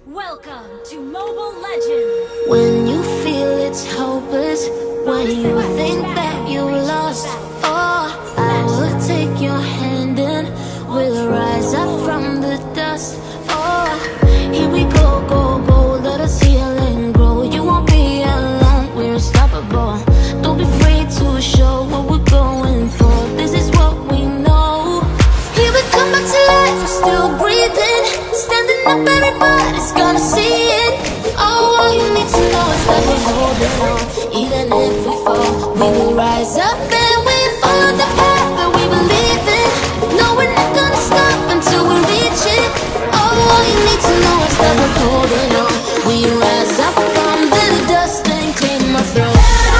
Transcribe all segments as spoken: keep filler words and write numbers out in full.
Welcome to Mobile Legends! When you feel it's hopeless, when you think that you lost, oh, I will take your hand and we'll rise up from the dust. Oh, here we go, go, go, let us heal and grow. You won't be alone, we're unstoppable. Don't be afraid to show what we're going for. This is what we know. Here we come back to life, we're still breathing. Standing up, everybody's gonna see it. Oh, all you need to know is that we're holding on. Even if we fall, we will rise up and we follow the path that we believe in. No, we're not gonna stop until we reach it. Oh, all you need to know is that we're holding on. We rise up from the dust and claim our throne.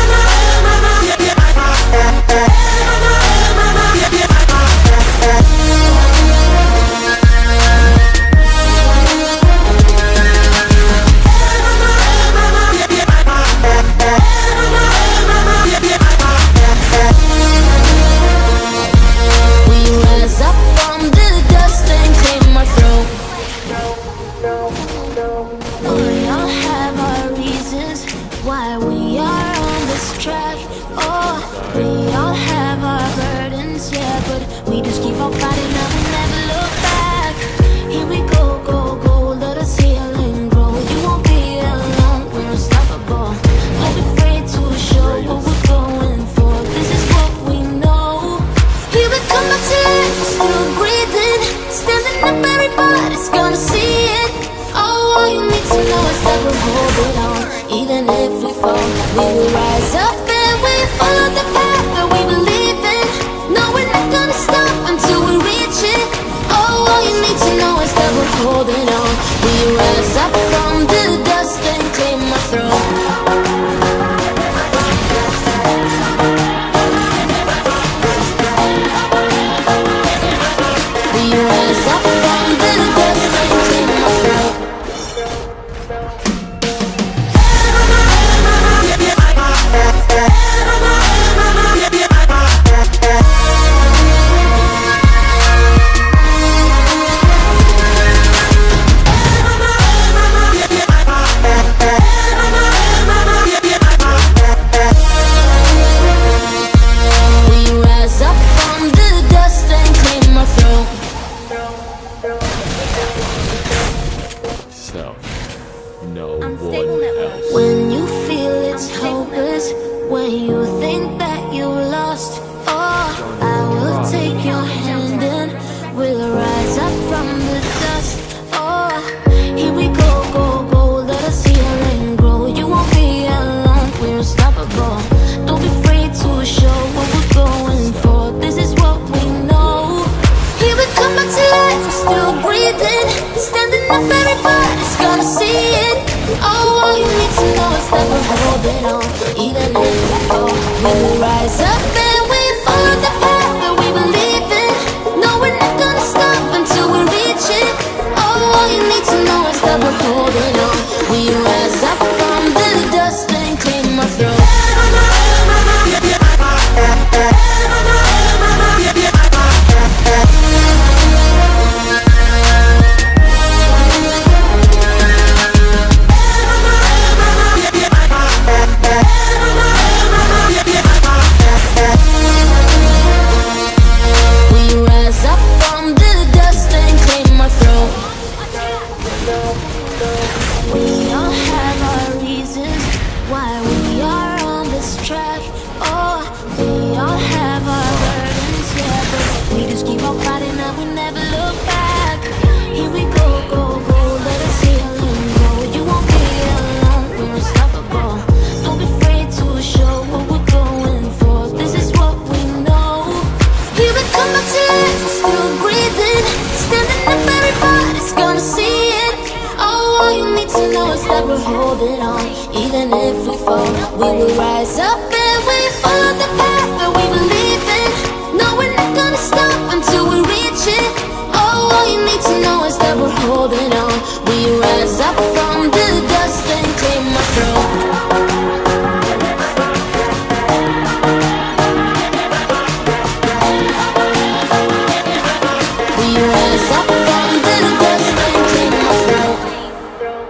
Why we are on this track. Oh, we all have our burdens, yeah, but we just keep on fighting and we never look back. Here we go, go, go, let us heal and grow. You won't be alone, we're unstoppable. Don't be afraid to show what we're going for. This is what we know. Here we come back to life, we're still breathing. Standing up, everybody's gonna see it. Oh, all you need to know is that we're holding on. Even if we fall, we will rise up and we follow the path that we believe in. No, we're not gonna stop until we reach it. Oh, all you need to know is that we're holding on. We rise up from the dust and claim our throne. We rise up from the dust and claim our throne. So, no one else. When you feel it's hopeless, when you think that you lost, oh, I will take your hand and we'll rise up from the dust. Oh, here we go, go, go, let us heal and grow. You won't be alone, we're unstoppable. Don't be afraid to show what we're going for. This is what we know. Here we come back to life, we're still breathing. Standing up, everybody's gonna see it. Oh, all you need to know is that we're holding on. Even if we fall, we will rise up and we follow the path that we believe in. No, we're not gonna stop until we reach it. Oh, all you need to know is that we're holding on. We rise up from the dust and claim our throne. We all have our reasons why we are on this track. Oh, we all have our burdens, yeah, but we just keep on fighting and we never look back. Here we go, go, go, let us heal and grow. You won't be alone, we're unstoppable. Don't be afraid to show what we're going for. This is what we know. Here we come back to life, we're still breathing. Standing up, everybody's gonna see it. All you need to know is that we're holding on. Even if we fall, we will rise up and we follow the path that we believe in. No, we're not gonna stop until we reach it. Oh, all you need to know is that we're holding on. We rise up from the dust and claim our throne. We rise up from the dust and claim our throne.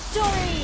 Victory!